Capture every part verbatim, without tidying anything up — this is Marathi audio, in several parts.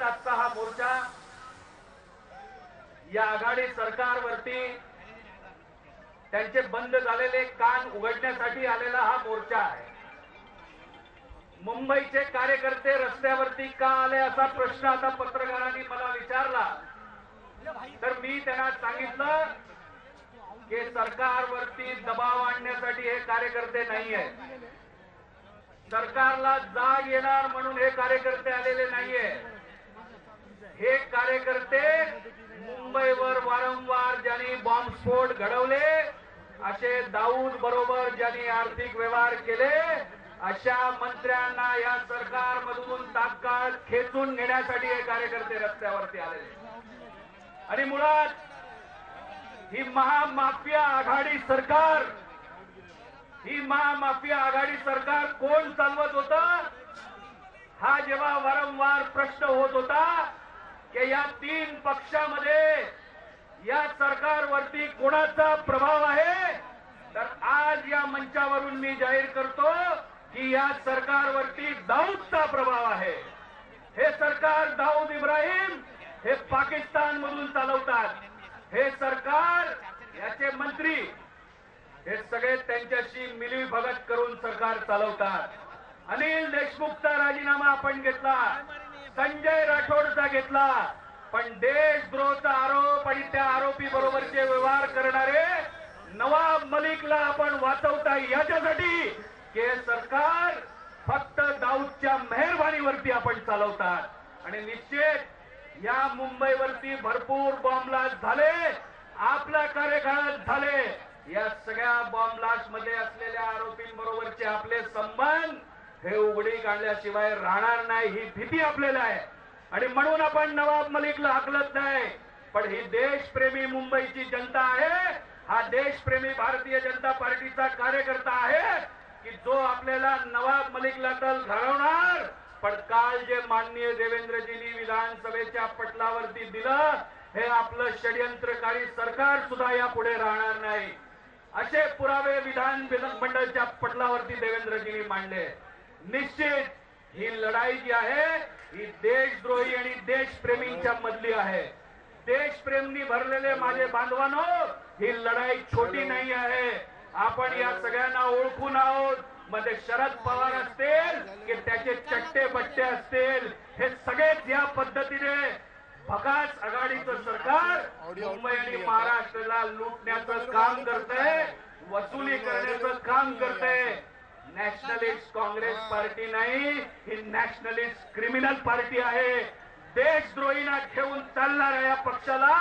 आजचा हा मोर्चा या आघाडी सरकारवरती त्यांचे बंद झालेले कान उघडण्यासाठी आलेला हा मोर्चा आहे। मुंबईचे कार्यकर्ते रस्त्यावरती का आले असा प्रश्न आता पत्रकारांनी मला विचारला, तर मी त्यांना सांगितलं की सरकारवरती दबाव आणण्यासाठी हे कार्यकर्ते नाहीये, सरकारला जाग येणार म्हणून हे कार्यकर्ते आलेले नाहीये। हे कार्यकर्ते मुंबईवर वारंवार ज्यांनी बॉम्बस्फोट घडवले, असे दाऊद बरोबर ज्यांनी आर्थिक व्यवहार केले, अशा मंत्र्यांना या सरकारमधून तात्काळ खेचून घेण्यासाठी हे कार्यकर्ते रस्त्यावरती आलेले। आणि मुळात ही महामाफिया आघाडी सरकार ही महामाफिया आघाडी सरकार कोण चालवत होतं, हा जेव्हा वारंवार प्रश्न होत होता की या तीन पक्षामध्ये या सरकारवरती कोणाचा प्रभाव आहे, तर आज या मंचावरून मी जाहीर करतो की या सरकारवरती दाऊदचा प्रभाव आहे। हे सरकार दाऊद इब्राहिम हे पाकिस्तान मधून चालवतात, हे सरकार याचे मंत्री हे सगळे त्यांच्याशी मिलीभगत करून सरकार चालवतात। अनिल देशमुखचा राजीनामा आपण घेतला, संजय राठोडचा घेतला, पण देशद्रोहाचा आरोप आणि त्या आरोपी बरोबरचे व्यवहार करणारे नवाब मलिकला आपण वाचवता याच्यासाठी की सरकार फक्त दाऊदच्या मेहरबानीवरती आपण चालवतात। आणि निश्चित या मुंबईवरती भरपूर बॉम्ब ब्लास्ट झाले, आपल्या कार्यकाळात झाले। या सगळ्या बॉम्ब ब्लास्ट मध्ये असलेल्या आरोपींबरोबरचे आपले संबंध हे उघडी काढल्याशिवाय राहणार नाही, ही भीती आपल्याला आहे। आणि म्हणून आपण नवाब मलिकला हाकलत नाही, पण ही देशप्रेमी मुंबईची जनता आहे, हा देशप्रेमी भारतीय जनता पार्टीचा कार्यकर्ता आहे की जो आपल्याला नवाब मलिकला तर घडवणार, पण काल जे माननीय देवेंद्रजींनी विधानसभेच्या पटलावरती दिलं, हे आपलं षडयंत्रकारी सरकार सुद्धा यापुढे राहणार नाही। असे पुरावे विधान मंडळाच्या पटलावरती देवेंद्रजींनी मांडले। निश्चित ही लढाई जी आहे ही देशद्रोही आणि देशप्रेमींच्या मधली आहे। देशप्रेमनी भरलेले माझे बांधवांनो, ही लढाई छोटी नाही आहे। आपण या सगळ्यांना ओळखून आहोत, मध्ये शरद पवार असतील की त्याचे चट्टे बट्टे असतील, हे सगळेच या पद्धतीने भकास आघाडीचं सरकार मुंबई आणि महाराष्ट्राला लुटण्याचं काम करतंय, वसुली करण्याचं काम करतंय। नॅशनलिस्ट काँग्रेस पार्टी नाही, ही नॅशनलिस्ट क्रिमिनल पार्टी आहे। देशद्रोहींना घेऊन चालणाऱ्या या पक्षाला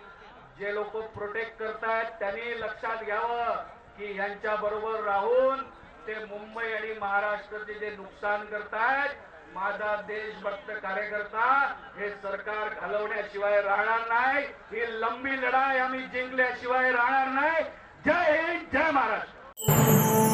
जे लोक प्रोटेक्ट करतायत त्यांनी लक्षात घ्यावं की यांच्या बरोबर राहून ते मुंबई आणि महाराष्ट्राचे जे नुकसान करतायत, माझा देशभक्त कार्यकर्ता हे सरकार घालवण्याशिवाय राहणार नाही। ही लंबी लढाई आम्ही जिंकल्याशिवाय राहणार नाही। जय हिंद, जय महाराष्ट्र।